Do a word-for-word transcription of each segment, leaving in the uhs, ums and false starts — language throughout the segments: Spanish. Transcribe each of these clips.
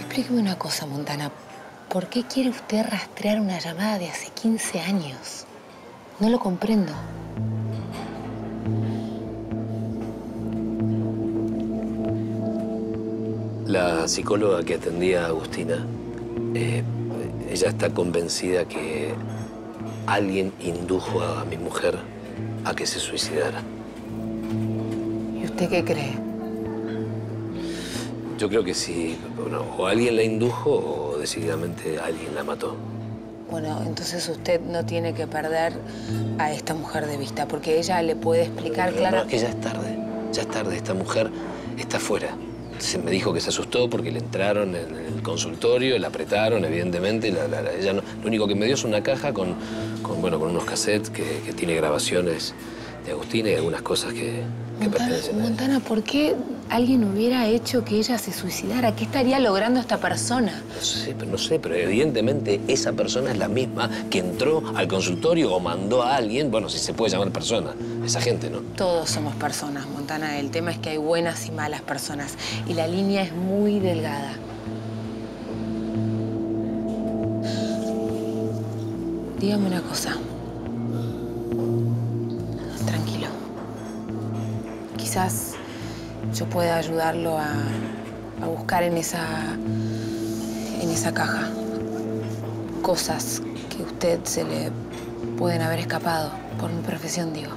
Explíqueme una cosa, Montana. ¿Por qué quiere usted rastrear una llamada de hace quince años? No lo comprendo. La psicóloga que atendía a Agustina, eh, ella está convencida que alguien indujo a mi mujer a que se suicidara. ¿Y usted qué cree? Yo creo que sí. Bueno, o alguien la indujo o decididamente alguien la mató. Bueno, entonces usted no tiene que perder a esta mujer de vista, porque ella le puede explicar claramente. No, claro... es que ya es tarde. Ya es tarde. Esta mujer está fuera. Se me dijo que se asustó porque le entraron en el consultorio, la apretaron, evidentemente. La, la, la, ella no, lo único que me dio es una caja con, con, bueno, con unos cassettes que, que tiene grabaciones de Agustina y algunas cosas que, que Montana, pertenecen a ella. Montana, ¿por qué alguien hubiera hecho que ella se suicidara? ¿Qué estaría logrando esta persona? No sé, pero no sé, pero evidentemente esa persona es la misma que entró al consultorio o mandó a alguien, bueno, si se puede llamar persona, esa gente, ¿no? Todos somos personas, Montana. El tema es que hay buenas y malas personas. Y la línea es muy delgada. Dígame una cosa. Tranquilo. Quizás yo pueda ayudarlo a, a buscar en esa, en esa caja cosas que a usted se le pueden haber escapado, por mi profesión, digo.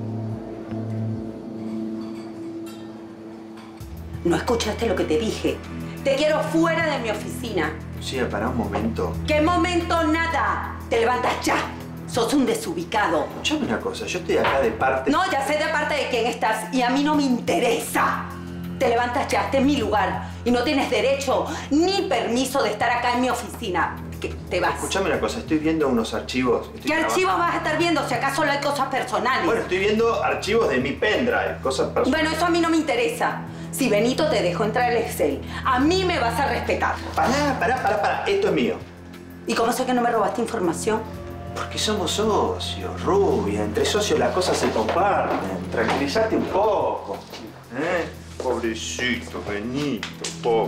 No escuchaste lo que te dije. Te quiero fuera de mi oficina. Lucía, para un momento. ¿Qué momento? Nada. Te levantas ya. Sos un desubicado. Escuchame una cosa, yo estoy acá de parte... No, ya sé de parte de quién estás y a mí no me interesa. Te levantas ya, este es mi lugar. Y no tienes derecho ni permiso de estar acá en mi oficina. Que te vas. Escuchame una cosa, estoy viendo unos archivos... Estoy ¿Qué archivos vas a estar viendo si acá solo hay cosas personales? Bueno, estoy viendo archivos de mi pendrive, cosas personales. Bueno, eso a mí no me interesa. Si Benito te dejó entrar el Excel, a mí me vas a respetar. Pará, pará, pará, pará. Esto es mío. ¿Y cómo sé que no me robaste información? Porque somos socios, Rubia. Entre socios las cosas se comparten. Tranquilízate un poco. ¿Eh? Pobrecito, Benito, pobre.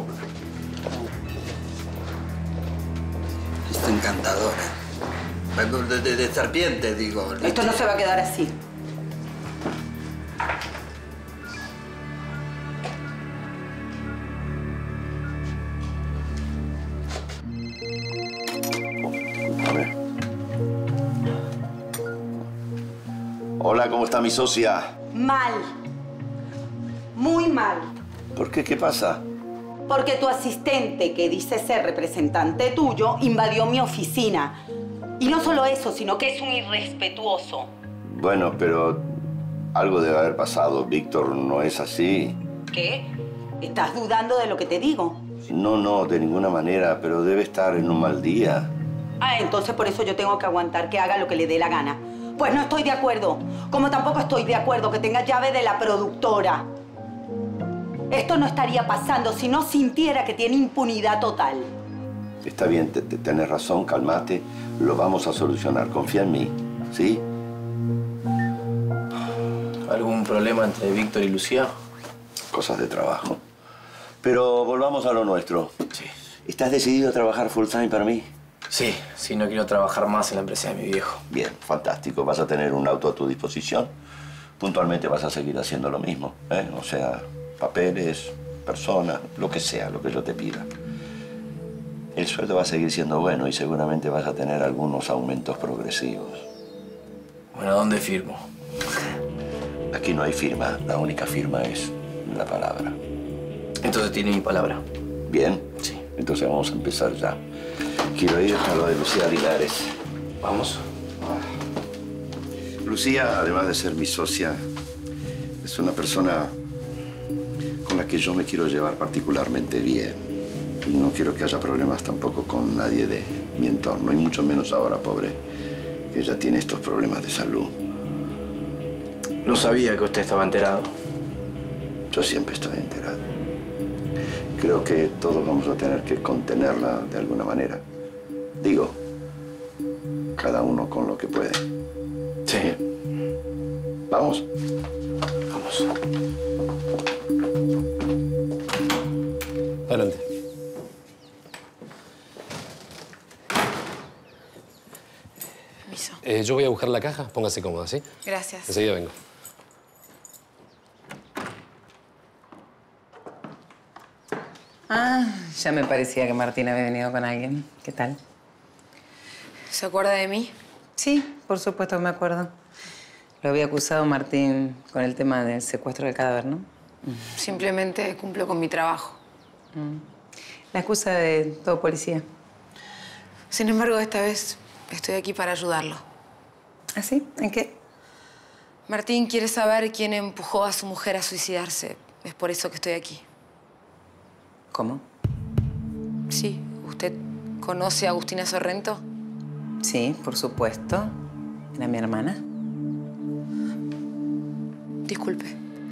Está encantadora. De, de, de serpiente, digo. Esto no se va a quedar así. A ver. Hola, ¿cómo está mi socia? Mal. Muy mal. ¿Por qué? ¿Qué pasa? Porque tu asistente, que dice ser representante tuyo, invadió mi oficina. Y no solo eso, sino que es un irrespetuoso. Bueno, pero algo debe haber pasado. Víctor no es así. ¿Qué? ¿Estás dudando de lo que te digo? No, no, de ninguna manera, pero debe estar en un mal día. Ah, entonces por eso yo tengo que aguantar que haga lo que le dé la gana. Pues no estoy de acuerdo. Como tampoco estoy de acuerdo que tenga llave de la productora. Esto no estaría pasando si no sintiera que tiene impunidad total. Está bien, te, te, tenés razón, calmate. Lo vamos a solucionar. Confía en mí, ¿sí? ¿Algún problema entre Víctor y Lucía? Cosas de trabajo. Pero volvamos a lo nuestro. Sí. ¿Estás decidido a trabajar full time para mí? Sí, sí, no quiero trabajar más en la empresa de mi viejo. Bien, fantástico. Vas a tener un auto a tu disposición. Puntualmente vas a seguir haciendo lo mismo, ¿eh? O sea, papeles, personas, lo que sea, lo que yo te pida. El sueldo va a seguir siendo bueno y seguramente vas a tener algunos aumentos progresivos. Bueno, ¿dónde firmo? Aquí no hay firma. La única firma es la palabra. Entonces tiene mi palabra. ¿Bien? Sí. Entonces vamos a empezar ya. Quiero ir a lo de Lucía Aguilares. Vamos. Lucía, además de ser mi socia, es una persona con la que yo me quiero llevar particularmente bien. Y no quiero que haya problemas tampoco con nadie de mi entorno, y mucho menos ahora, pobre, que ella tiene estos problemas de salud. No sabía que usted estaba enterado. Yo siempre estoy enterado. Creo que todos vamos a tener que contenerla de alguna manera. Digo, cada uno con lo que puede. Sí. ¿Vamos? Vamos. Adelante. Eh, yo voy a buscar la caja. Póngase cómoda, ¿sí? Gracias. Enseguida vengo. Ah, ya me parecía que Martín había venido con alguien. ¿Qué tal? ¿Se acuerda de mí? Sí, por supuesto que me acuerdo. Lo había acusado Martín con el tema del secuestro del cadáver, ¿no? Simplemente cumplo con mi trabajo. Mm. La excusa de todo policía. Sin embargo, esta vez estoy aquí para ayudarlo. ¿Ah, sí? ¿En qué? Martín quiere saber quién empujó a su mujer a suicidarse. Es por eso que estoy aquí. ¿Cómo? Sí. ¿Usted conoce a Agustina Sorrento? Sí, por supuesto. Era mi hermana. Disculpe.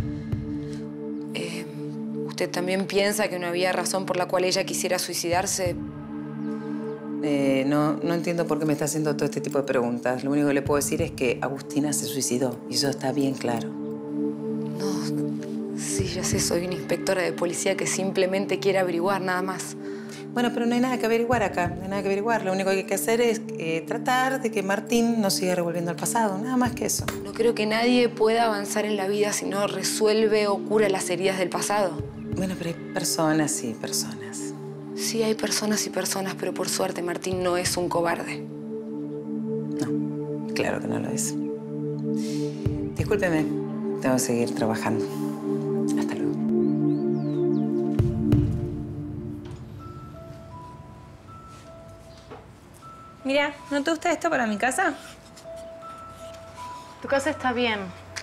Eh, ¿Usted también piensa que no había razón por la cual ella quisiera suicidarse? Eh, no, no entiendo por qué me está haciendo todo este tipo de preguntas. Lo único que le puedo decir es que Agustina se suicidó. Y eso está bien claro. No, sí, ya sé. Soy una inspectora de policía que simplemente quiere averiguar, nada más. Bueno, pero no hay nada que averiguar acá. No hay nada que averiguar. Lo único que hay que hacer es eh, tratar de que Martín no siga revolviendo el pasado. Nada más que eso. No creo que nadie pueda avanzar en la vida si no resuelve o cura las heridas del pasado. Bueno, pero hay personas y personas. Sí, hay personas y personas, pero por suerte Martín no es un cobarde. No, claro que no lo es. Discúlpeme, tengo que seguir trabajando. Hasta luego. Mira, ¿no te gusta esto para mi casa? Tu casa está bien.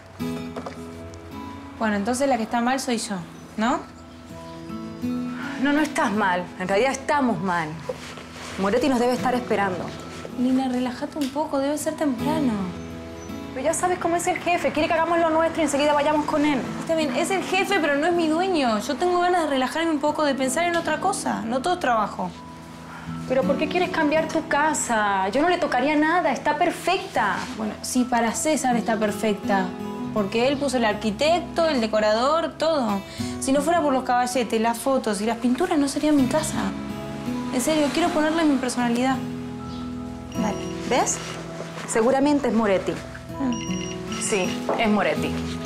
Bueno, entonces la que está mal soy yo, ¿no? No, no estás mal. En realidad estamos mal. Moretti nos debe estar esperando. Nina, relájate un poco. Debe ser temprano. Pero ya sabes cómo es el jefe. Quiere que hagamos lo nuestro y enseguida vayamos con él. Está bien, es el jefe, pero no es mi dueño. Yo tengo ganas de relajarme un poco, de pensar en otra cosa. No todo es trabajo. ¿Pero por qué quieres cambiar tu casa? Yo no le tocaría nada. Está perfecta. Bueno, sí, para César está perfecta. Porque él puso el arquitecto, el decorador, todo. Si no fuera por los caballetes, las fotos y las pinturas, no sería mi casa. En serio, quiero ponerle mi personalidad. Dale. ¿Ves? Seguramente es Moretti. Mm. Sí, es Moretti.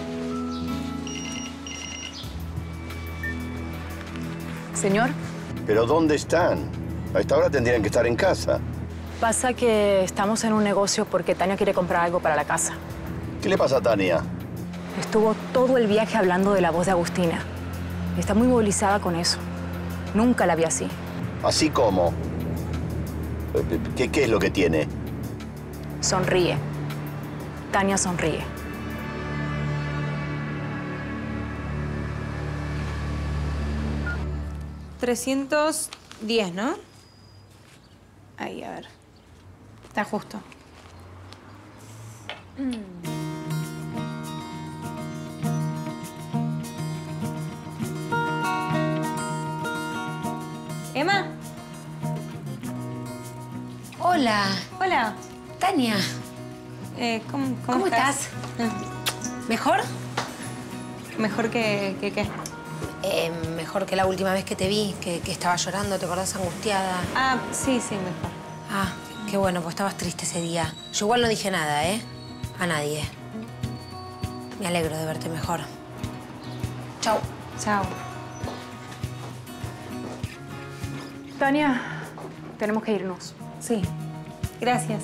Señor. ¿Pero dónde están? A esta hora tendrían que estar en casa. Pasa que estamos en un negocio porque Tania quiere comprar algo para la casa. ¿Qué le pasa a Tania? Estuvo todo el viaje hablando de la voz de Agustina. Está muy movilizada con eso. Nunca la vi así. ¿Así cómo? ¿Qué, qué es lo que tiene? Sonríe. Tania sonríe. trescientos diez, ¿no? Ahí, a ver. Está justo. Mm. Emma. Hola. Hola. Tania. Eh, ¿cómo, cómo, ¿Cómo estás? estás? ¿Mejor? ¿Mejor que, que qué? Eh, mejor que la última vez que te vi, que, que estaba llorando, ¿te acordás? Angustiada. Ah, sí, sí, mejor. Ah, qué bueno, pues estabas triste ese día. Yo igual no dije nada, ¿eh? A nadie. Me alegro de verte mejor. Chau. Chao. Tania, tenemos que irnos. Sí. Gracias.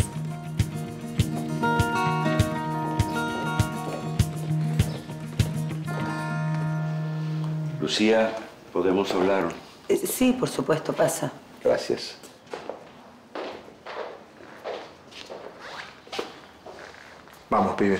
Lucía, ¿podemos hablar? Eh, sí, por supuesto, pasa. Gracias. Vamos, pibe.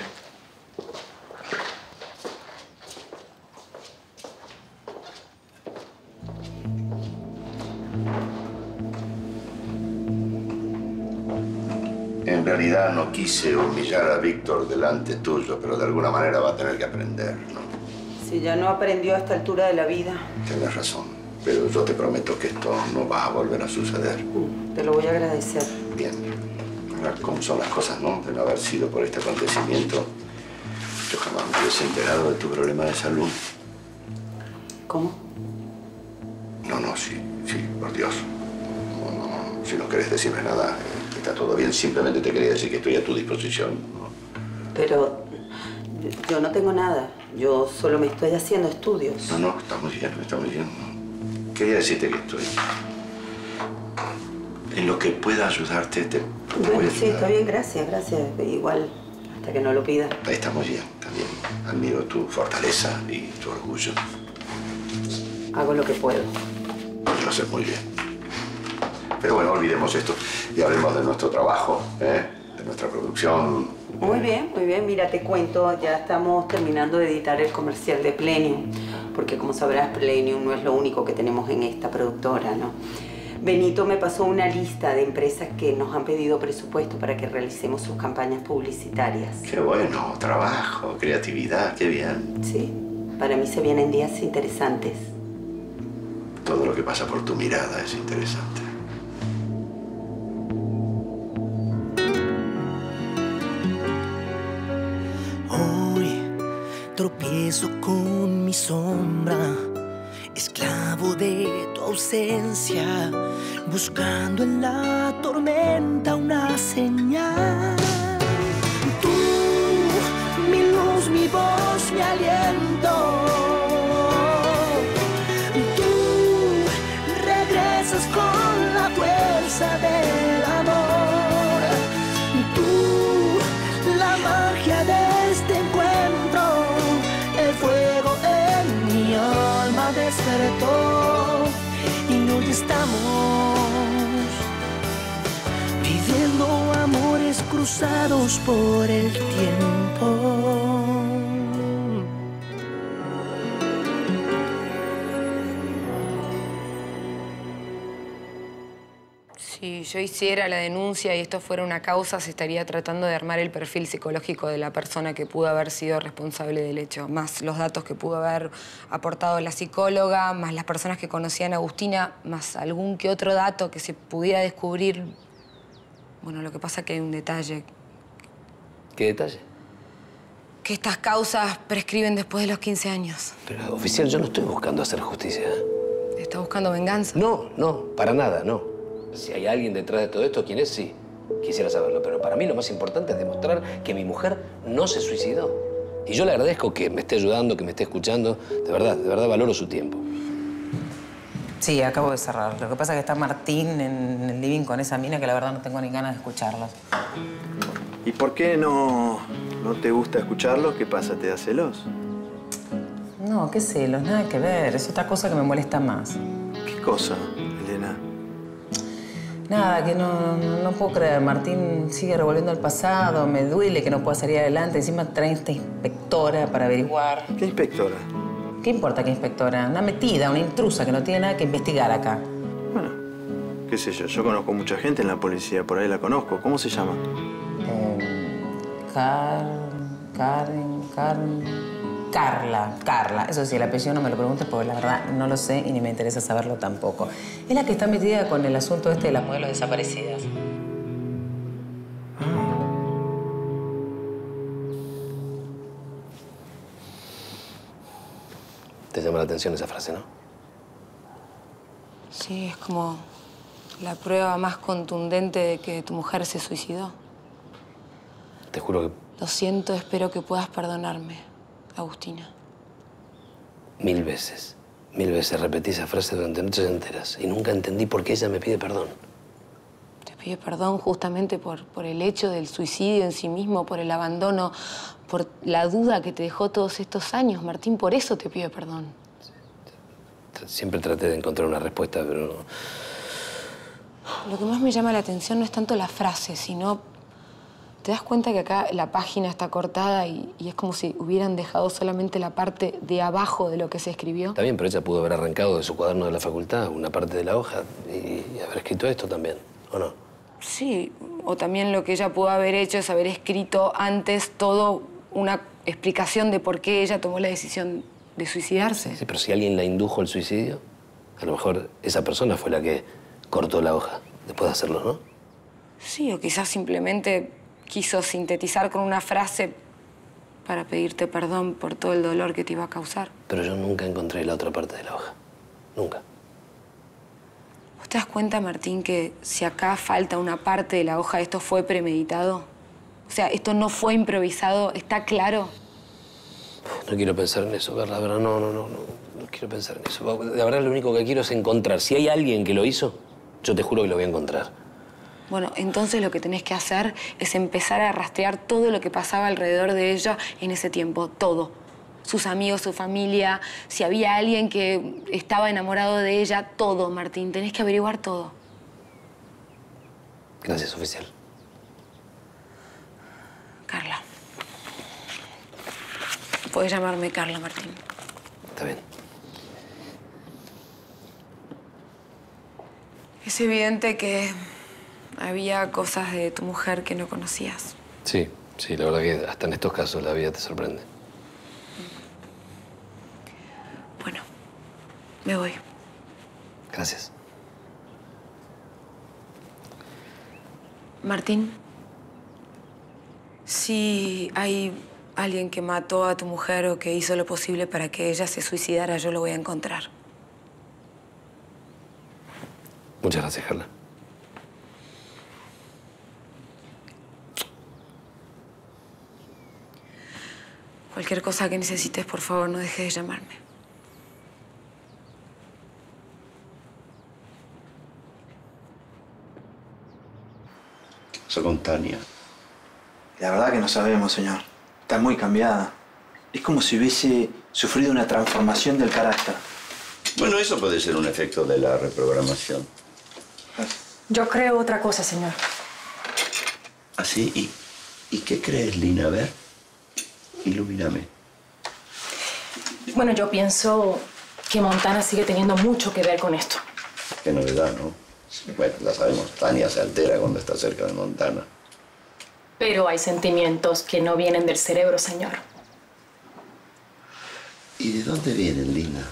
En realidad no quise humillar a Víctor delante tuyo, pero de alguna manera va a tener que aprender, ¿no? Si ya no aprendió a esta altura de la vida. Tienes razón, pero yo te prometo que esto no va a volver a suceder. Te lo voy a agradecer. Bien. Ahora, ¿cómo son las cosas, no? De no haber sido por este acontecimiento, yo jamás me hubiese enterado de tu problema de salud. ¿Cómo? No, no, sí, sí, por Dios. No, no, si no querés decirme nada, eh, está todo bien. Simplemente te quería decir que estoy a tu disposición, ¿no? Pero yo no tengo nada. Yo solo me estoy haciendo estudios. No, no, está muy bien, está muy bien. Quería decirte que estoy... En lo que pueda ayudarte, te voy a Bueno, ayudar. sí, está bien, gracias, gracias. Igual, hasta que no lo pida. Está muy bien, está bien. Admiro tu fortaleza y tu orgullo. Hago lo que puedo. Lo haces muy bien. Pero bueno, olvidemos esto y hablemos de nuestro trabajo, ¿eh? De nuestra producción. Muy bien, muy bien. Mira, te cuento, ya estamos terminando de editar el comercial de Plenium. Porque como sabrás, Plenium no es lo único que tenemos en esta productora, ¿no? Benito me pasó una lista de empresas que nos han pedido presupuesto para que realicemos sus campañas publicitarias. Qué bueno, trabajo, creatividad, qué bien. Sí, para mí se vienen días interesantes. Todo lo que pasa por tu mirada es interesante. Hoy tropiezo con mi sombra, esclavo de tu ausencia, buscando en la tormenta una señal. Tú, mi luz, mi voz, mi aliento. Tú regresas con la fuerza del amor. Tú, la magia de este encuentro, el fuego en mi alma despertó y hoy estamos viviendo amores cruzados por el tiempo. Si yo hiciera la denuncia y esto fuera una causa, se estaría tratando de armar el perfil psicológico de la persona que pudo haber sido responsable del hecho, más los datos que pudo haber aportado la psicóloga, más las personas que conocían a Agustina, más algún que otro dato que se pudiera descubrir. Bueno, lo que pasa es que hay un detalle. ¿Qué detalle? Que estas causas prescriben después de los quince años. Pero, oficial, yo no estoy buscando hacer justicia. ¿Está buscando venganza? No, no, para nada, no. Si hay alguien detrás de todo esto, ¿quién es? Sí, quisiera saberlo. Pero para mí lo más importante es demostrar que mi mujer no se suicidó. Y yo le agradezco que me esté ayudando, que me esté escuchando. De verdad, de verdad valoro su tiempo. Sí, acabo de cerrar. Lo que pasa es que está Martín en el living con esa mina que la verdad no tengo ni ganas de escucharlos. ¿Y por qué no, no te gusta escucharlos? ¿Qué pasa? ¿Te da celos? No, qué celos, nada que ver. Es otra cosa que me molesta más. ¿Qué cosa, Elena? Nada, que no, no, no puedo creer. Martín sigue revolviendo el pasado, me duele que no pueda salir adelante. Encima trae esta inspectora para averiguar. ¿Qué inspectora? ¿Qué importa qué inspectora? Una metida, una intrusa que no tiene nada que investigar acá. Bueno, qué sé yo. Yo conozco mucha gente en la policía, por ahí la conozco. ¿Cómo se llama? Eh, Car... Karen... Karen... Carla, Carla. Eso sí, el apellido no me lo preguntes porque la verdad no lo sé y ni me interesa saberlo tampoco. Es la que está metida con el asunto este de las modelos desaparecidas. Te llama la atención esa frase, ¿no? Sí, es como la prueba más contundente de que tu mujer se suicidó. Te juro que Lo siento, espero que puedas perdonarme, Agustina. mil veces, mil veces repetí esa frase durante noches enteras y nunca entendí por qué ella me pide perdón. Te pide perdón justamente por, por el hecho del suicidio en sí mismo, por el abandono, por la duda que te dejó todos estos años. Martín, por eso te pide perdón. Siempre traté de encontrar una respuesta, pero... Lo que más me llama la atención no es tanto la frase, sino... ¿Te das cuenta que acá la página está cortada y, y es como si hubieran dejado solamente la parte de abajo de lo que se escribió? Está bien, pero ella pudo haber arrancado de su cuaderno de la facultad una parte de la hoja y, y haber escrito esto también, ¿o no? Sí, o también lo que ella pudo haber hecho es haber escrito antes todo una explicación de por qué ella tomó la decisión de suicidarse. Sí, pero si alguien la indujo al suicidio, a lo mejor esa persona fue la que cortó la hoja después de hacerlo, ¿no? Sí, o quizás simplemente quiso sintetizar con una frase para pedirte perdón por todo el dolor que te iba a causar. Pero yo nunca encontré la otra parte de la hoja. Nunca. ¿Vos te das cuenta, Martín, que si acá falta una parte de la hoja, esto fue premeditado? O sea, esto no fue improvisado, ¿está claro? No quiero pensar en eso, Carla, la verdad, no, no, no, no, no quiero pensar en eso. La verdad, lo único que quiero es encontrar. Si hay alguien que lo hizo, yo te juro que lo voy a encontrar. Bueno, entonces lo que tenés que hacer es empezar a rastrear todo lo que pasaba alrededor de ella en ese tiempo, todo. Sus amigos, su familia, si había alguien que estaba enamorado de ella, todo, Martín. Tenés que averiguar todo. Gracias, oficial. Carla. Puedes llamarme Carla, Martín. Está bien. Es evidente que había cosas de tu mujer que no conocías. Sí, sí, la verdad que hasta en estos casos la vida te sorprende. Bueno, me voy. Gracias. Martín, si hay alguien que mató a tu mujer o que hizo lo posible para que ella se suicidara, yo lo voy a encontrar. Muchas gracias, Carla. Cualquier cosa que necesites, por favor, no dejes de llamarme. ¿Qué pasó con Tania? La verdad que no sabemos, señor. Está muy cambiada. Es como si hubiese sufrido una transformación del carácter. Bueno, eso puede ser un efecto de la reprogramación. Yo creo otra cosa, señor. ¿Así? ¿Y, ¿Y qué crees, Lina? A ver, ilumíname. Bueno, yo pienso que Montana sigue teniendo mucho que ver con esto. Qué novedad, ¿no? Bueno, ya sabemos, Tania se altera cuando está cerca de Montana. Pero hay sentimientos que no vienen del cerebro, señor. ¿Y de dónde vienen, Lina?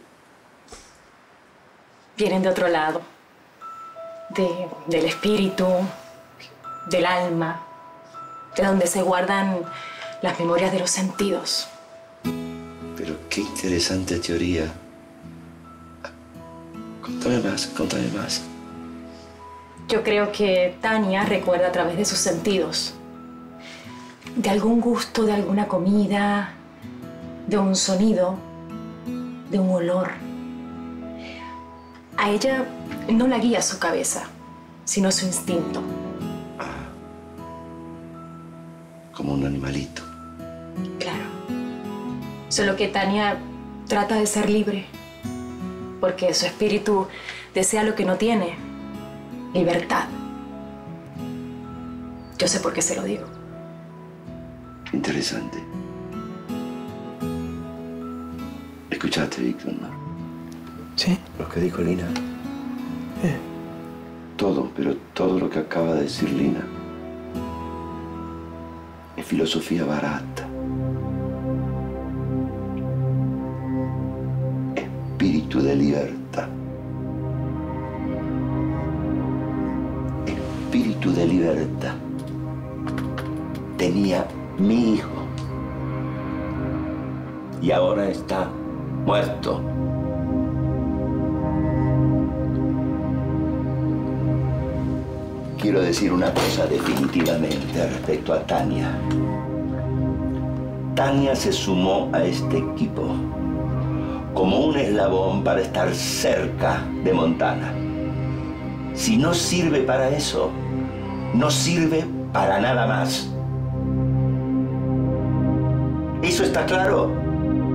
Vienen de otro lado. De, del espíritu, del alma, de donde se guardan las memorias de los sentidos. Pero qué interesante teoría. Contame más, contame más. Yo creo que Tania recuerda a través de sus sentidos. De algún gusto, de alguna comida, de un sonido, de un olor. A ella no la guía su cabeza, sino su instinto. Ah, como un animalito. Claro. Solo que Tania trata de ser libre, porque su espíritu desea lo que no tiene, libertad. Yo sé por qué se lo digo. Interesante. ¿Escuchaste, Víctor, no? Sí. Lo que dijo Lina. ¿Eh? Todo, pero todo lo que acaba de decir Lina es filosofía barata. Espíritu de libertad. Espíritu de libertad. Tenía mi hijo. Y ahora está muerto. Quiero decir una cosa definitivamente respecto a Tania. Tania se sumó a este equipo como un eslabón para estar cerca de Montana. Si no sirve para eso, no sirve para nada más. ¿Eso está claro?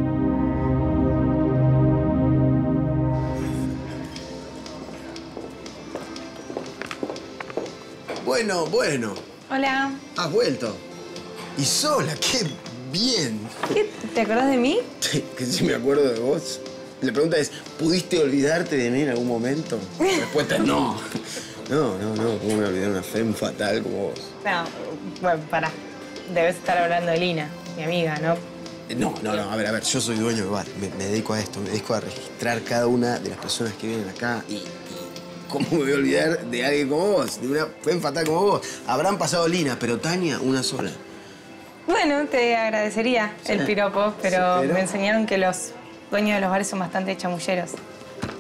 Bueno, bueno. Hola. Has vuelto. Y sola, qué bien. ¿Qué? ¿Te acordás de mí? Que sí me acuerdo de vos. La pregunta es, ¿pudiste olvidarte de mí en algún momento? La respuesta es no. No, no, no. ¿Cómo me olvidé de una femme fatal como vos? No, bueno, pará. Debes estar hablando de Lina, mi amiga, ¿no? No, no, no. A ver, a ver. Yo soy dueño de bar. Me, me dedico a esto. Me dedico a registrar cada una de las personas que vienen acá y... ¿Cómo me voy a olvidar de alguien como vos? De una femme fatal como vos. Habrán pasado Lina, pero Tania, una sola. Bueno, te agradecería Sí. el piropo, pero, Sí, pero- me enseñaron que los dueños de los bares son bastante chamulleros.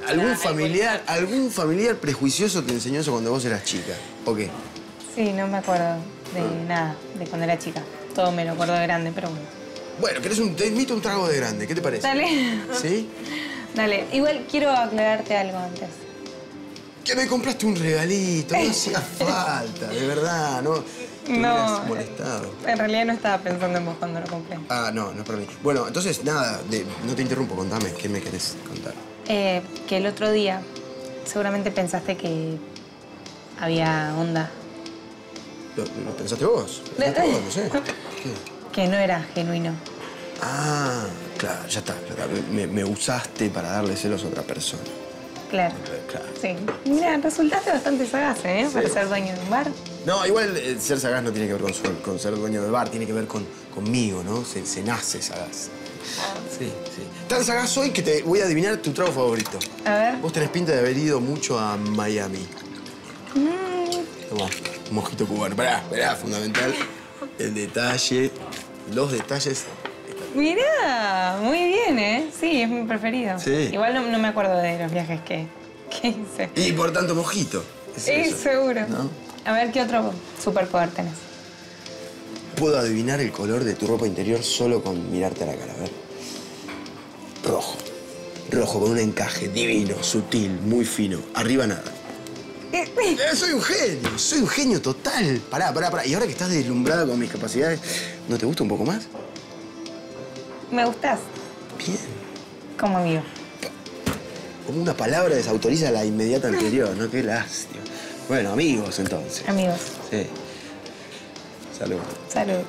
¿Algún familiar, algún familiar prejuicioso te enseñó eso cuando vos eras chica? ¿O qué? Sí, no me acuerdo de nada, de cuando era chica. Todo me lo acuerdo de grande, pero bueno. Bueno, ¿querés un, te invito un trago de grande? ¿Qué te parece? Dale. ¿Sí? Dale. Igual quiero aclararte algo antes. Que me compraste un regalito, no hacía falta, de verdad, no. Te No. hubieras molestado. En realidad no estaba pensando en vos cuando lo compré. Ah, no, no es para mí. Bueno, entonces, nada, de- no te interrumpo, contame, ¿qué me querés contar? Eh, que el otro día seguramente pensaste que había onda. ¿Lo, lo pensaste vos? ¿Lo pensaste vos? No sé. ¿Qué? Que no era genuino. Ah, claro, ya está. ya está. Me, me usaste para darle celos a otra persona. Claro. Claro. Sí. Mira, resultaste bastante sagaz, ¿eh? Sí. Para ser dueño de un bar. No, igual eh, ser sagaz no tiene que ver con, su- con ser dueño del bar, tiene que ver con, conmigo, ¿no? Se, se nace sagaz. Sí, sí. Tan sagaz soy que te voy a adivinar tu trago favorito. A ver. Vos tenés pinta de haber ido mucho a Miami. Mm, Tomá, un mojito cubano. Pará, pará, fundamental. El detalle, los detalles. Mirá, muy bien, ¿eh? Sí, es mi preferido. Sí. Igual no, no me acuerdo de los viajes que, que hice. Y por tanto, mojito. Es Sí, eso, seguro. ¿no? A ver, ¿qué otro superpoder tenés? Puedo adivinar el color de tu ropa interior solo con mirarte a la cara, a ver. Rojo. Rojo, con un encaje divino, sutil, muy fino. Arriba nada. Eh, soy un genio, soy un genio total. Pará, pará, pará. Y ahora que estás deslumbrada con mis capacidades, ¿no te gusta un poco más? ¿Me gustás? Bien. Como amigo. Como una palabra desautoriza la inmediata anterior, ¿no? Qué lástima. Bueno, amigos, entonces. Amigos. Sí. Salud. Salud.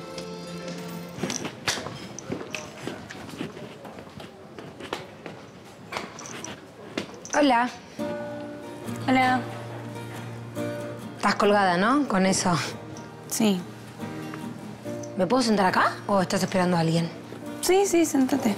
Hola. Hola. Estás colgada, ¿no? Con eso. Sí. ¿Me puedo sentar acá o estás esperando a alguien? Sí, sí, sentate.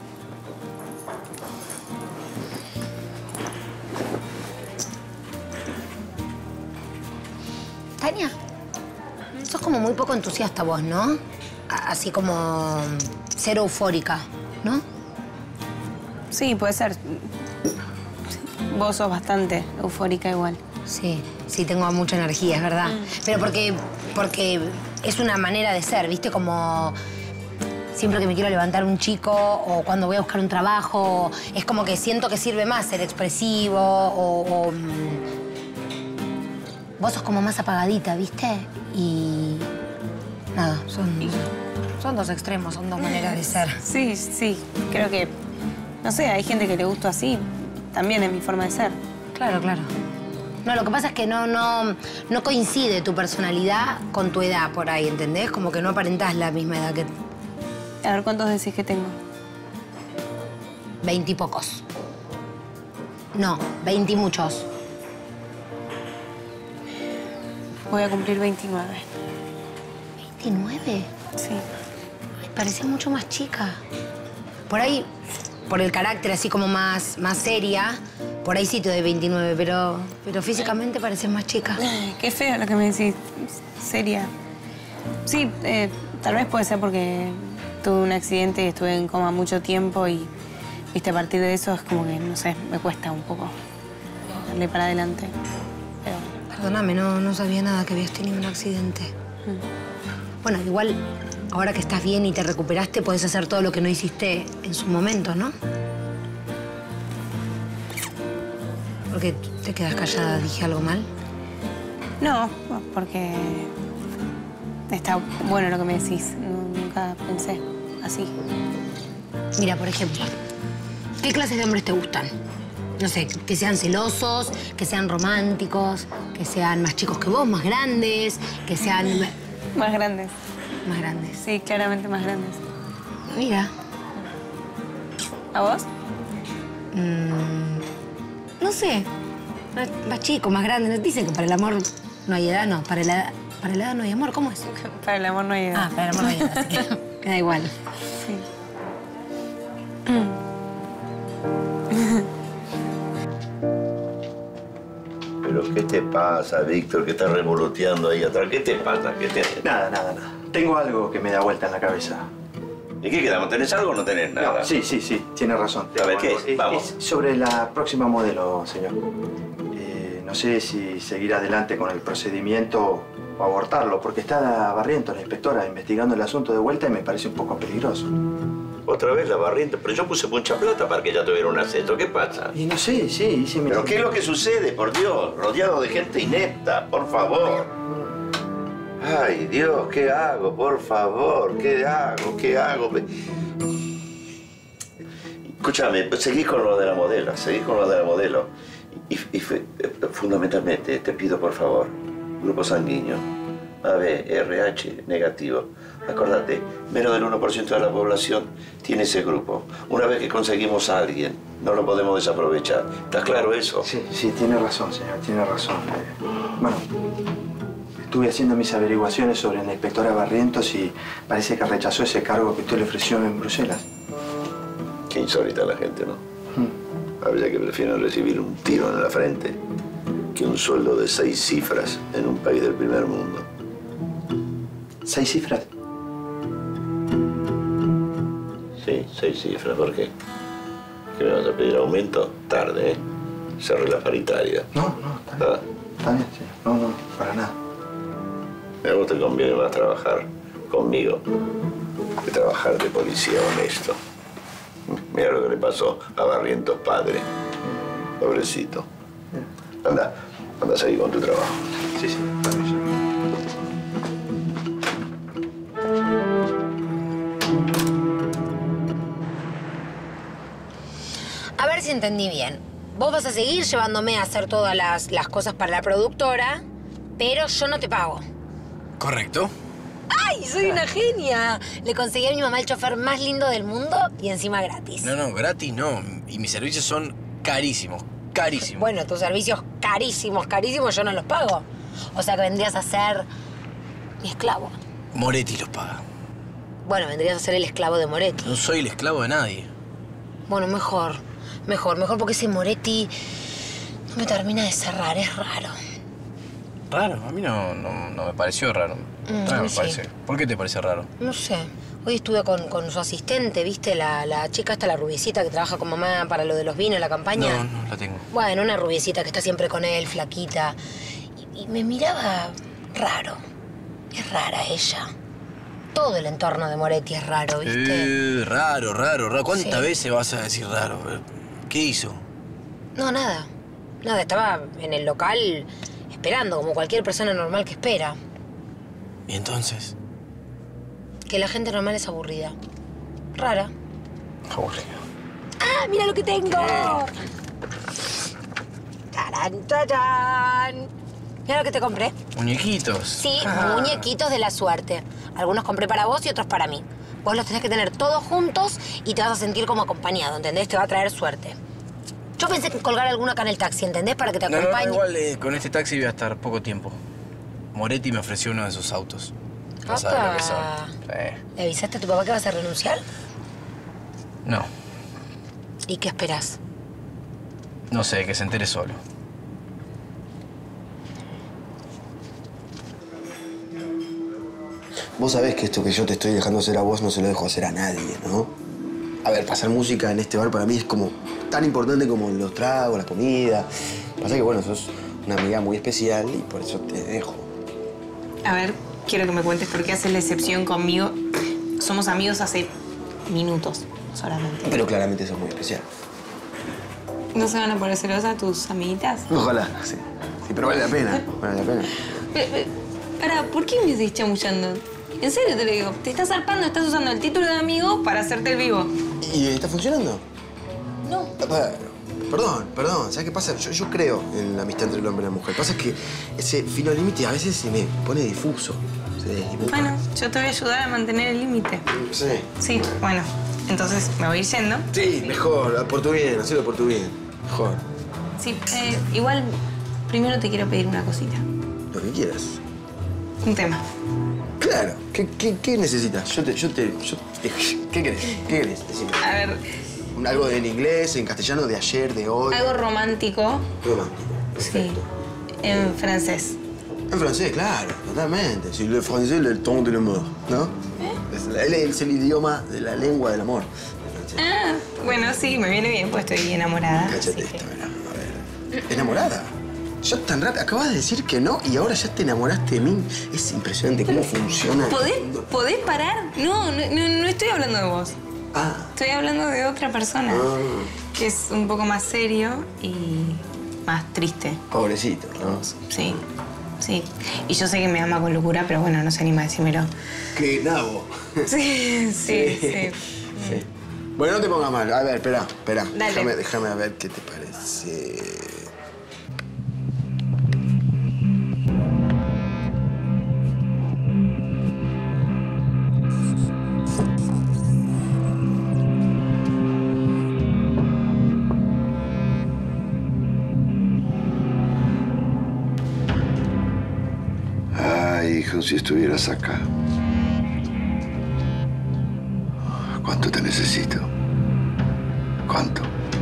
Tania, sos como muy poco entusiasta vos, ¿no? A- Así como cero eufórica, ¿no? Sí, puede ser. Vos sos bastante eufórica igual. Sí, sí, tengo mucha energía, es verdad. Pero porque, porque es una manera de ser, ¿viste? Como siempre que me quiero levantar un chico o cuando voy a buscar un trabajo, es como que siento que sirve más ser expresivo o... o, mm, vos sos como más apagadita, ¿viste? Y... nada, son, son dos extremos, son dos maneras de ser. Sí, sí. Creo que, no sé, hay gente que le gusta así. También es mi forma de ser. Claro, claro. No, lo que pasa es que no, no, no coincide tu personalidad con tu edad por ahí, ¿entendés? Como que no aparentás la misma edad que... A ver, ¿cuántos decís que tengo? Veintipocos. No, veintimuchos. Voy a cumplir veintinueve. ¿veintinueve? Sí. Ay, parecía mucho más chica. Por ahí, por el carácter así como más, más seria, por ahí sí te doy veintinueve, pero, pero físicamente pareces más chica. Qué feo lo que me decís. Seria. Sí, eh, tal vez puede ser porque tuve un accidente y estuve en coma mucho tiempo y, viste, a partir de eso es como que, no sé, me cuesta un poco darle para adelante. Pero... Perdóname, no, no sabía nada que habías tenido un accidente. Mm. Bueno, igual, ahora que estás bien y te recuperaste, podés hacer todo lo que no hiciste en su momento, ¿no? ¿Por qué te quedas callada? ¿Dije algo mal? No, porque está bueno lo que me decís. No, nunca pensé así. Mira, por ejemplo, ¿qué clases de hombres te gustan? No sé, que sean celosos, que sean románticos, que sean más chicos que vos, más grandes, que sean... Más grandes. Más grandes. Sí, claramente más grandes. Mira. ¿A vos? Mm, no sé. Más, más chico, más grande. Nos dicen que para el amor no hay edad, no. Para la, para la edad no hay amor. ¿Cómo es? Para el amor no hay edad. Ah, para el amor no hay edad. Así que queda igual. Sí. ¿Pero qué te pasa, Víctor, que estás revoloteando ahí atrás? ¿Qué te pasa? ¿Qué te... Nada, nada, nada. Tengo algo que me da vuelta en la cabeza. ¿Y qué quedamos? ¿Tenés algo o no tenés nada? No, sí, sí, sí, tiene razón. A ver, ¿qué Tengo es? algo. Vamos. Es sobre la próxima modelo, señor. Eh, no sé si seguir adelante con el procedimiento o abortarlo, porque está Barrientos, la inspectora, investigando el asunto de vuelta y me parece un poco peligroso. Otra vez la Barrientos, pero yo puse mucha plata para que ella tuviera un ascenso. ¿Qué pasa? Y no sé, sí, sí. Me... ¿Pero qué es lo que sucede, por Dios? Rodeado de gente inepta, por favor. Ay, Dios, ¿qué hago? Por favor, ¿qué hago? ¿Qué hago? Escúchame, seguís con lo de la modelo, seguís con lo de la modelo. Y, y fundamentalmente, te pido, por favor, grupo sanguíneo, A B, R H negativo. Acordate, menos del uno por ciento de la población tiene ese grupo. Una vez que conseguimos a alguien, no lo podemos desaprovechar. ¿Está claro eso? Sí, sí, tiene razón, señor, tiene razón. Eh, bueno, estuve haciendo mis averiguaciones sobre la inspectora Barrientos y parece que rechazó ese cargo que usted le ofreció en Bruselas. Qué insólita la gente, ¿no? Mm. Habría que prefieren recibir un tiro en la frente que un sueldo de seis cifras en un país del primer mundo. ¿Seis cifras? Sí, seis cifras. ¿Por qué? ¿Qué me vas a pedir aumento? Tarde, ¿eh? Cerré la paritaria. No, no, está bien. Ah. Está bien, sí. No, no, para nada. A vos te conviene más trabajar conmigo que trabajar de policía honesto. Mira lo que le pasó a Barrientos padre. Pobrecito. Anda, anda a seguir con tu trabajo. Sí, sí, permiso. A ver si entendí bien. Vos vas a seguir llevándome a hacer todas las, las cosas para la productora, pero yo no te pago. Correcto. ¡Ay, soy una genia! Le conseguí a mi mamá el chofer más lindo del mundo y encima gratis. No, no, gratis no. Y mis servicios son carísimos, carísimos. Bueno, tus servicios carísimos, carísimos, yo no los pago. O sea que vendrías a ser mi esclavo. Moretti los paga. Bueno, vendrías a ser el esclavo de Moretti. No soy el esclavo de nadie. Bueno, mejor. Mejor, mejor porque ese Moretti no me termina de cerrar, es raro. ¿Raro? A mí no, no, no me pareció raro. Mm, no me sí. parece. ¿Por qué te parece raro? No sé. Hoy estuve con, con su asistente, ¿viste? La, la chica esta, la rubiecita que trabaja con mamá para lo de los vinos, la campaña. No, no la tengo. Bueno, una rubiecita que está siempre con él, flaquita. Y, y me miraba raro. Es rara ella. Todo el entorno de Moretti es raro, ¿viste? Eh, raro, raro, raro. ¿Cuántas Sí. veces vas a decir raro? ¿Qué hizo? No, nada. Nada, estaba en el local esperando, como cualquier persona normal que espera. ¿Y entonces? Que la gente normal es aburrida. Rara. Aburrida. ¡Ah, mira lo que tengo! ¡Tarán, tarán! Mira lo que te compré. ¿Muñequitos? Sí, Ah. muñequitos de la suerte. Algunos compré para vos y otros para mí. Vos los tenés que tener todos juntos y te vas a sentir como acompañado, ¿entendés? Te va a traer suerte. Yo pensé que colgar alguno acá en el taxi, ¿entendés? Para que te No, no, acompañe. no, igual eh, con este taxi voy a estar poco tiempo. Moretti me ofreció uno de sus autos. No sabes lo que son. Sí. ¿Le avisaste a tu papá que vas a renunciar? No, ¿Y qué esperás? no sé, que se entere solo. Vos sabés que esto que yo te estoy dejando hacer a vos no se lo dejo hacer a nadie, ¿no? A ver, pasar música en este bar para mí es como tan importante como los tragos, la comida. Pasa que, bueno, sos una amiga muy especial y por eso te dejo. A ver, quiero que me cuentes por qué haces la excepción conmigo. Somos amigos hace minutos solamente. Pero claramente sos muy especial. ¿No se van a poner celosas tus amiguitas? Ojalá, sí. Sí, pero vale la pena, vale la pena. Pero, pero, pará, ¿por qué me estás chamullando? En serio te lo digo. Te estás zarpando, estás usando el título de amigo para hacerte el vivo. ¿Y está funcionando? No. Bueno, perdón, perdón. ¿Sabes qué pasa? Yo, yo creo en la amistad entre el hombre y la mujer. Pasa que ese fino límite a veces se me pone difuso. Se desdibuja. Bueno, yo te voy a ayudar a mantener el límite. Sí. Sí, bueno. Entonces, ¿me voy a ir yendo? Sí, mejor. Por tu bien, hacelo por tu bien. Mejor. Sí, eh, igual, primero te quiero pedir una cosita. Lo que quieras. Un tema. Claro. ¿Qué, qué, qué necesitas? Yo te, yo te, yo te- ¿Qué querés? ¿Qué querés? Decime. A ver, Un- Algo en inglés, en castellano, de ayer, de hoy. algo romántico. Romántico. Sí. En francés. En francés, claro, totalmente. Si le francés, le temps de l'amour, ¿no? Es, el, es el idioma de la lengua del amor. Ah, bueno, sí, me viene bien, pues estoy enamorada. Cállate esto, mira, a ver. ¿Enamorada? Ya tan rápido. Acabas de decir que no y ahora ya te enamoraste de mí. Es impresionante cómo funciona. ¿Podés, ¿podés parar? No, no, no, no estoy hablando de vos. Ah. Estoy hablando de otra persona. Ah. Que es un poco más serio y más triste. Pobrecito, ¿no? Sí, sí. Y yo sé que me ama con locura, pero bueno, no se anima a decírmelo. ¡Qué nabo! Sí, sí, sí. sí. sí. Bueno, no te pongas mal. A ver, espera, espera. Dale. Déjame, déjame a ver qué te parece. Ay, hijo, si estuvieras acá. ¿Cuánto te necesito? ¿Cuánto?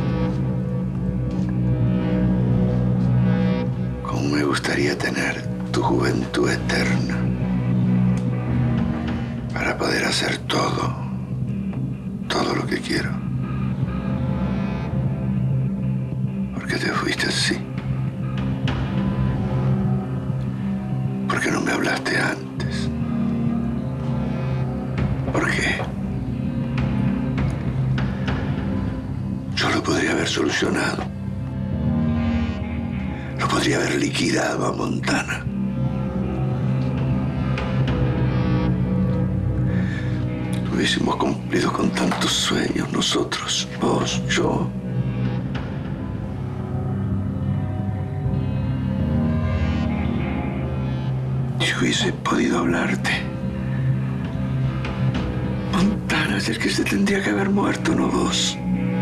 ¿Cómo me gustaría tener tu juventud eterna para poder hacer todo, todo lo que quiero? ¿Por qué te fuiste así? ¿Por qué no me hablaste antes? ¿Por qué? Yo lo podría haber solucionado. Lo podría haber liquidado a Montana. Hubiésemos cumplido con tantos sueños nosotros, vos, yo. Si hubiese podido hablarte. Montana es el que se tendría que haber muerto, no vos.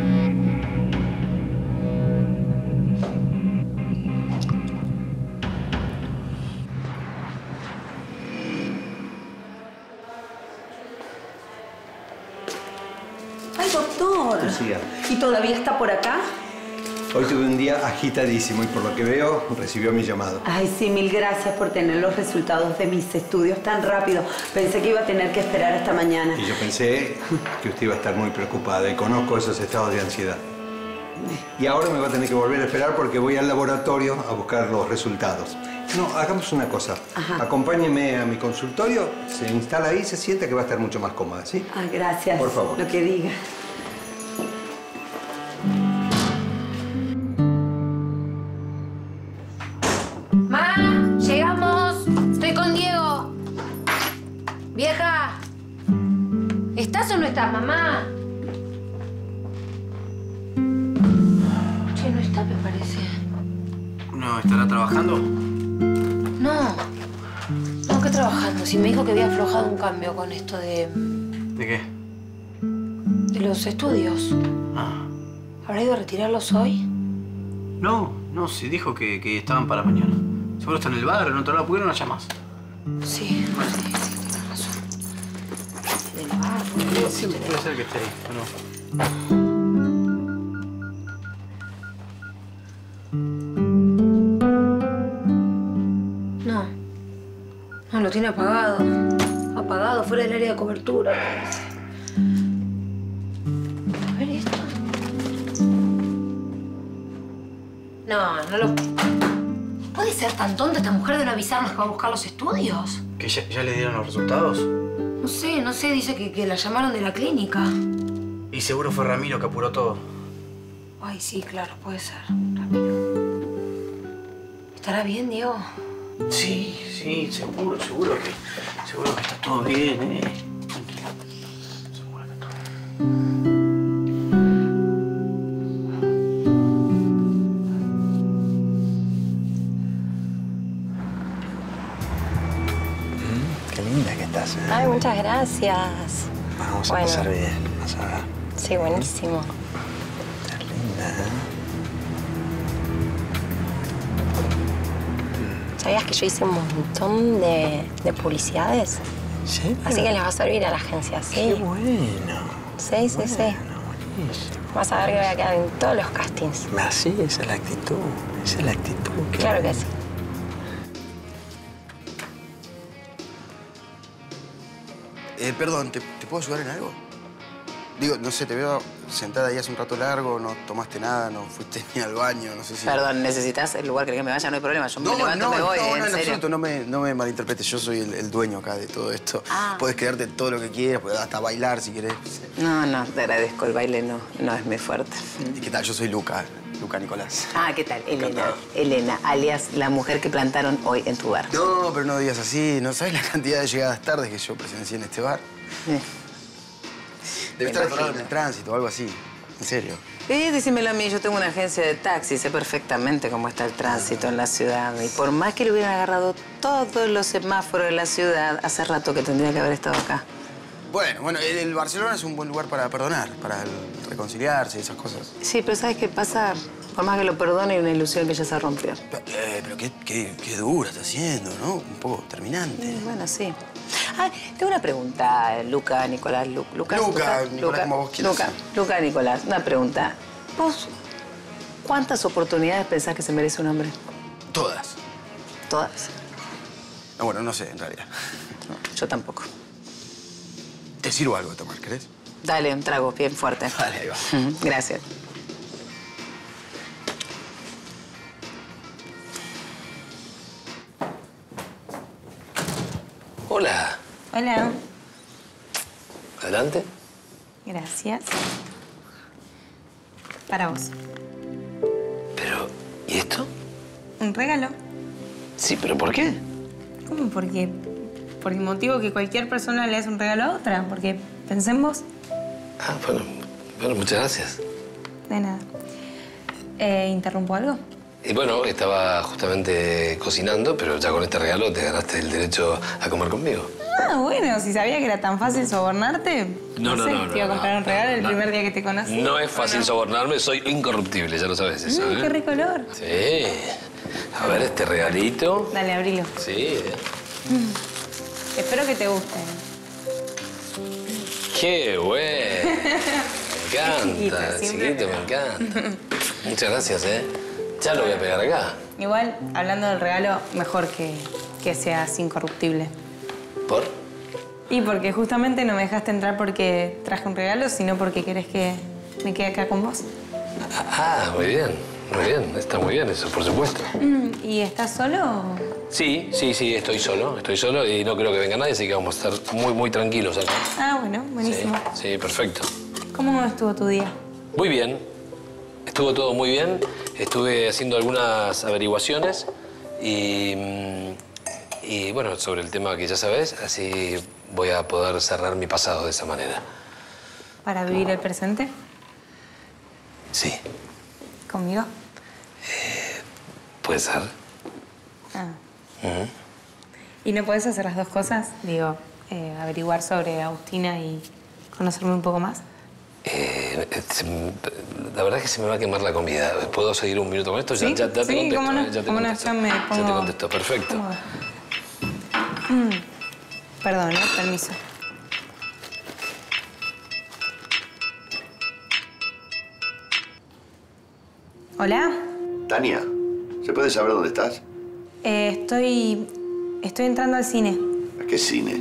Ay, doctor. Lucía, ¿Y todavía está por acá? hoy tuve un día agitadísimo y por lo que veo recibió mi llamado. Ay, sí, mil gracias por tener los resultados de mis estudios tan rápido. Pensé que iba a tener que esperar hasta mañana. Y yo pensé que usted iba a estar muy preocupada y conozco esos estados de ansiedad. Y ahora me va a tener que volver a esperar porque voy al laboratorio a buscar los resultados. No, hagamos una cosa. Ajá. Acompáñeme a mi consultorio, se instala ahí, se sienta que va a estar mucho más cómoda, ¿sí? Ah, gracias. Por favor. Lo que diga. ¡Ma! ¡Llegamos! Estoy con Diego. Vieja. ¿Estás o no estás, mamá? Che, no está, me parece. ¿No estará trabajando? No. No, ¿qué trabajando? Si me dijo que había aflojado un cambio con esto de... ¿De qué? de los estudios. Ah. ¿Habrá ido a retirarlos hoy? No, no, sí dijo que, que estaban para mañana. Seguro está en el bar, en otro lado. ¿Por qué no la llamas? Sí, sí, sí, tienes razón. Del bar, Sí, puede ser que esté ahí, ¿o no? No. No, lo tiene apagado. Apagado, fuera del área de cobertura. A ver esto. No, no lo... ¿Puede ser tan tonta esta mujer de no avisarnos que va a buscar los estudios? ¿Que ya, ya le dieron los resultados? No sé, no sé. Dice que, que la llamaron de la clínica. Y seguro fue Ramiro que apuró todo. Ay, sí, claro, puede ser. Ramiro. ¿Estará bien, Diego? Sí, sí, seguro, seguro que... Seguro que está todo bien, ¿eh? Seguro que todo... Qué linda que estás, ¿eh? Ay, muchas gracias. Vamos Bueno. a pasar bien, vas a ver. Sí, buenísimo. Estás linda, ¿eh? ¿Sabías que yo hice un montón de, de publicidades? ¿Sí? Así que les va a servir a la agencia, ¿sí? Qué bueno. Sí, sí, sí. Buenísimo. Vas a ver que voy a quedar en todos los castings. Así, esa es la actitud. Esa es la actitud. Qué Claro que bueno. sí. Eh, perdón, ¿te, ¿te puedo ayudar en algo? Digo, no sé, te veo sentada ahí hace un rato largo, no tomaste nada, no fuiste ni al baño, no sé si... Perdón, ¿necesitas el lugar? ¿Querés que me vaya? No hay problema, yo me No, levanto, no, me voy, no, no, en en serio. absoluto, no me, no me malinterpretes, yo soy el, el dueño acá de todo esto. Ah. Puedes quedarte todo lo que quieras, puedes hasta bailar si querés. No, no, te agradezco, el baile no, no es muy fuerte. ¿Y qué tal? Yo soy Luca, Luca Nicolás. Ah, ¿qué tal? Elena, Elena, alias la mujer que plantaron hoy en tu bar. No, pero no digas así, ¿no sabes la cantidad de llegadas tardes que yo presencié en este bar? Eh. Debe estar atorado en el tránsito o algo así, en serio. Eh, decímelo a mí, yo tengo una agencia de taxis, sé perfectamente cómo está el tránsito en la ciudad. Y por más que le hubieran agarrado todos los semáforos de la ciudad, hace rato que tendría que haber estado acá. Bueno, bueno, el, el Barcelona es un buen lugar para perdonar, para el reconciliarse y esas cosas. Sí, pero ¿sabes qué pasa? Por más que lo perdone, hay una ilusión que ya se rompió. Pero, eh, pero qué, qué, qué dura está haciendo, ¿no? Un poco terminante. Sí, bueno, sí. Ah, tengo una pregunta, Luca, Nicolás, Lu, Lucas, Luca, Nicolás, como vos quieras. Luca, Luca, Nicolás, una pregunta. ¿Vos cuántas oportunidades pensás que se merece un hombre? Todas. ¿Todas? No, bueno, no sé, en realidad. No, yo tampoco. Te sirvo algo de tomar, ¿querés? Dale, un trago bien fuerte. Vale, ahí va. Gracias. Hola. Hola. Adelante. Gracias. Para vos. Pero, ¿y esto? Un regalo. Sí, pero ¿por qué? ¿Cómo? Porque, por el motivo que cualquier persona le hace un regalo a otra. Porque pensé en vos. Ah, bueno, bueno, muchas gracias. De nada. Eh, ¿Interrumpo algo? Y bueno, estaba justamente cocinando, pero ya con este regalo te ganaste el derecho a comer conmigo. Ah, bueno, si sabía que era tan fácil sobornarte. No, no, sé, no, no, te iba a comprar no, un regalo no, el no. primer día que te conocí. No es fácil sobornarme, soy incorruptible, ya lo sabes eso, Mm, ¿eh? qué rico olor. Sí. A ver, este regalito. Dale, abrilo. Sí. ¿eh? Mm. Espero que te guste. ¡Qué bueno! Me encanta, Chiquita, siempre chiquito, me encanta. Muchas gracias, ¿eh? Ya lo voy a pegar acá. Igual, hablando del regalo, mejor que, que seas incorruptible. ¿Por? Y porque justamente no me dejaste entrar porque traje un regalo, sino porque querés que me quede acá con vos. Ah, muy bien, muy bien. Está muy bien eso, por supuesto. Mm, ¿Y estás solo? Sí, sí, sí, estoy solo, estoy solo y no creo que venga nadie, así que vamos a estar muy, muy tranquilos acá. Ah, bueno, buenísimo. Sí, sí, perfecto. ¿Cómo estuvo tu día? Muy bien. Estuvo todo muy bien. Estuve haciendo algunas averiguaciones y, mm, y, bueno, sobre el tema que ya sabes, así voy a poder cerrar mi pasado de esa manera. ¿Para vivir el presente? Sí, ¿Conmigo? puede ser. Ah. Ujú. ¿Y no podés hacer las dos cosas? Digo, eh, averiguar sobre Agustina y conocerme un poco más. Eh, eh, se m- la verdad es que se me va a quemar la comida. ¿Puedo seguir un minuto con esto? Ya, ¿Sí? ya, ya te Sí, contesto. cómo no, eh, ya te cómo no, contesto. ya me Ya te pongo contesto, perfecto. cómoda. Mm. Perdón, ¿eh? Permiso. ¿Hola? Tania, ¿se puede saber dónde estás? Eh, estoy... Estoy entrando al cine. ¿A qué cine?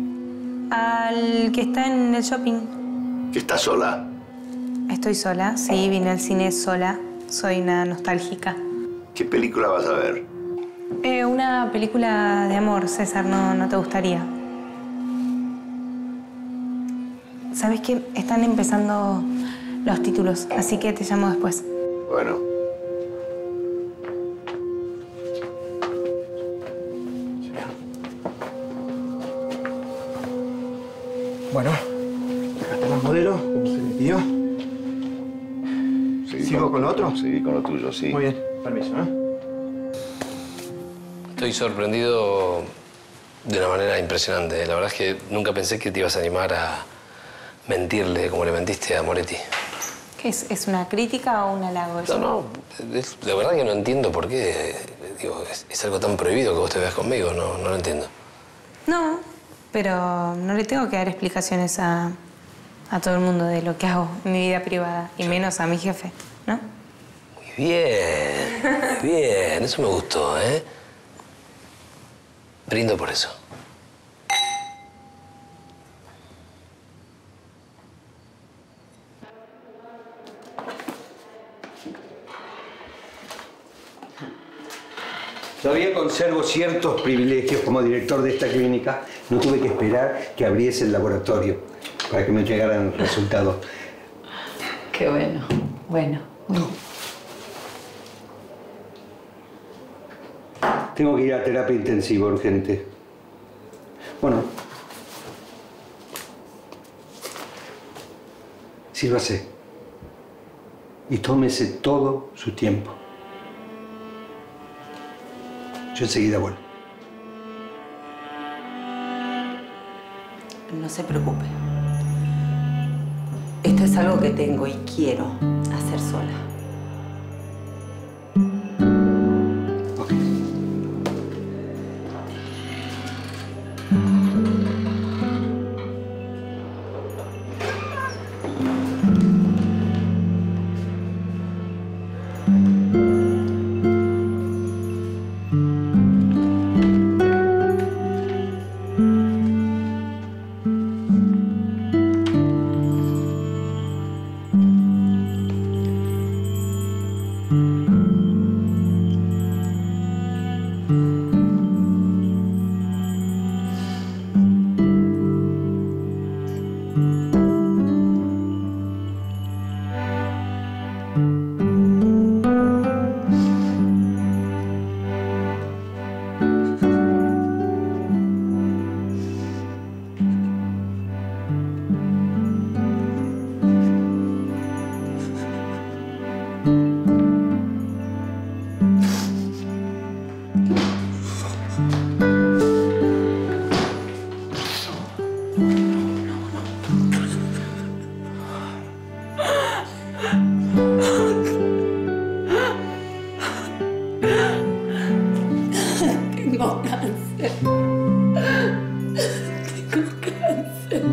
Al que está en el shopping. ¿Que estás sola? Estoy sola, sí, vine al cine sola. Soy una nostálgica. ¿Qué película vas a ver? Eh, una película de amor, César, ¿no, no te gustaría? ¿Sabes qué? Están empezando los títulos, así que te llamo después. Bueno. Bueno, acá están los modelos, como se me pidió. Seguí ¿Sigo con lo otro? Sí, con lo tuyo, sí. Muy bien, permiso, ¿eh? Estoy sorprendido de una manera impresionante. La verdad es que nunca pensé que te ibas a animar a mentirle como le mentiste a Moretti. ¿Qué es? ¿Es una crítica o un halago eso? No, no, es- la verdad que no entiendo por qué. Digo, es, es algo tan prohibido que vos te veas conmigo, no, no lo entiendo. No, pero no le tengo que dar explicaciones a, a todo el mundo de lo que hago en mi vida privada, y menos a mi jefe, ¿no? Muy bien, muy bien, eso me gustó, ¿eh? Brindo por eso. Todavía conservo ciertos privilegios como director de esta clínica. No tuve que esperar que abriese el laboratorio para que me llegaran resultados. Qué bueno. Bueno. Tengo que ir a terapia intensiva urgente. Bueno. Sírvase. Y tómese todo su tiempo. Yo enseguida vuelvo. No se preocupe. Esto es algo que tengo y quiero hacer sola. Tengo cáncer. Tengo cáncer.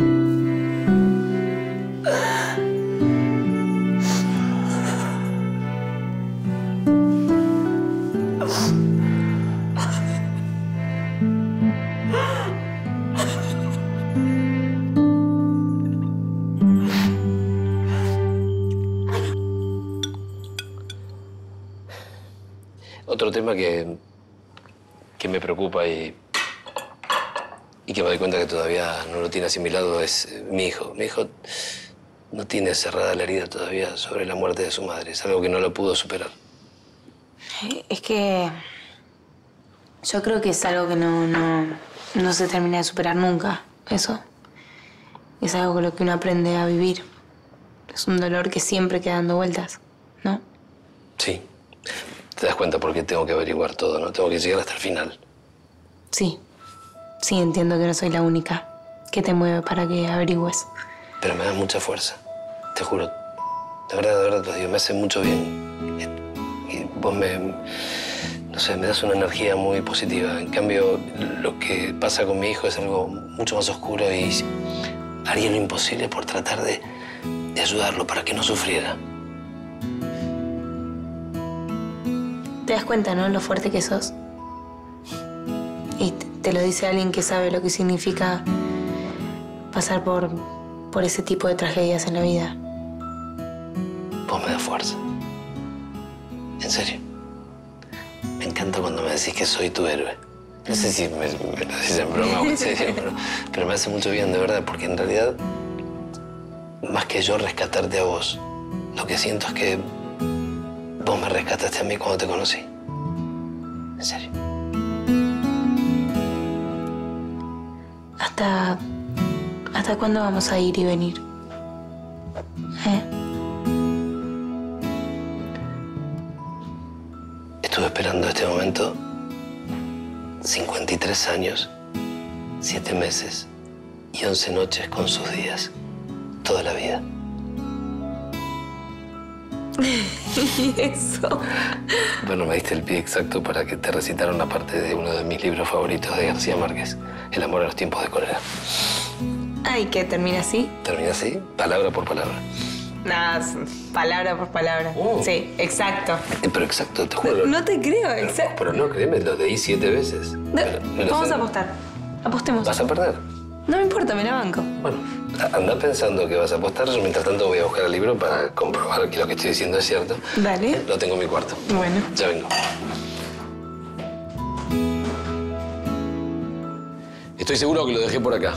Otro tema que, que me preocupa y, y que me doy cuenta que todavía no lo tiene asimilado es eh, mi hijo. Mi hijo no tiene cerrada la herida todavía sobre la muerte de su madre. Es algo que no lo pudo superar. Es que yo creo que es algo que no, no, no se termina de superar nunca, eso. Es algo con lo que uno aprende a vivir. Es un dolor que siempre queda dando vueltas, ¿no? Sí. Te das cuenta por qué tengo que averiguar todo, ¿no? Tengo que llegar hasta el final. Sí. Sí, entiendo que no soy la única. ¿Qué te mueve para que averigües? Pero me da mucha fuerza. Te juro. De verdad, de verdad, te digo, me hace mucho bien. Y vos me... No sé, me das una energía muy positiva. En cambio, lo que pasa con mi hijo es algo mucho más oscuro y haría lo imposible por tratar de, de ayudarlo para que no sufriera. Te das cuenta, ¿no? Lo fuerte que sos. Y te, te lo dice alguien que sabe lo que significa pasar por, por ese tipo de tragedias en la vida. Vos me das fuerza. En serio. Me encanta cuando me decís que soy tu héroe. No sé si me, me lo decís en broma o en serio, pero, pero me hace mucho bien, de verdad, porque en realidad, más que yo rescatarte a vos, lo que siento es que vos me rescataste a mí cuando te conocí. En serio. ¿Hasta... ¿Hasta cuándo vamos a ir y venir? ¿Eh? Estuve esperando este momento cincuenta y tres años, siete meses y once noches con sus días. Toda la vida. ¿Y eso? Bueno, me diste el pie exacto para que te recitara una parte de uno de mis libros favoritos de García Márquez, El amor en los tiempos de cólera. Ay, ¿qué? ¿Termina así? ¿Termina así? Palabra por palabra. Nada, palabra por palabra. Oh. Sí, exacto. Eh, Pero exacto, te juro. No te creo, exacto. Pero no, créeme, lo leí siete veces. No, Pero me lo vamos sé. a apostar. Apostemos. ¿Vas a perder? No me importa, me la banco. Bueno, anda pensando que vas a apostar. Yo, mientras tanto, voy a buscar el libro para comprobar que lo que estoy diciendo es cierto. Dale. Lo tengo en mi cuarto. Bueno. Ya vengo. Estoy seguro que lo dejé por acá.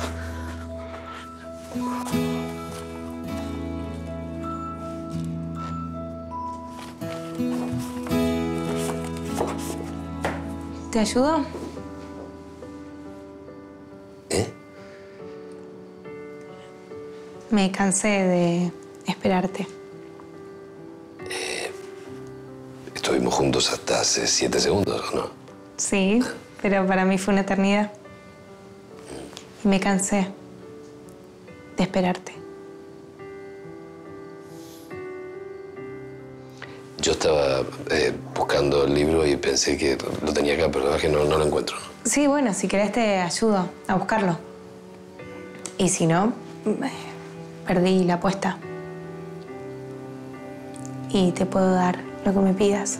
¿Te ayudo? ¿Eh? Me cansé de esperarte. Eh, estuvimos juntos hasta hace siete segundos, ¿o no? Sí, pero para mí fue una eternidad. Y me cansé de esperarte. Yo estaba eh, buscando el libro y pensé que lo tenía acá, pero la verdad es que no, no lo encuentro. Sí, bueno, si querés te ayudo a buscarlo. Y si no, perdí la apuesta. Y te puedo dar lo que me pidas.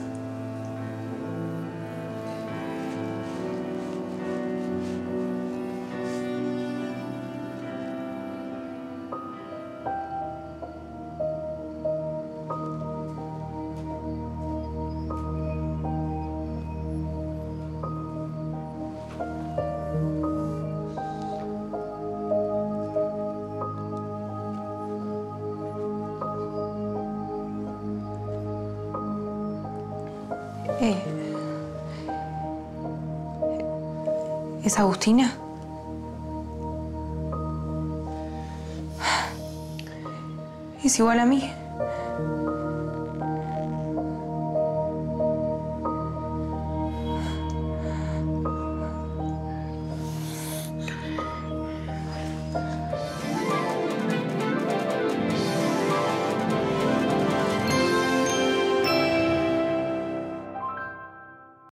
Eh, ¿Es Agustina? Es igual a mí.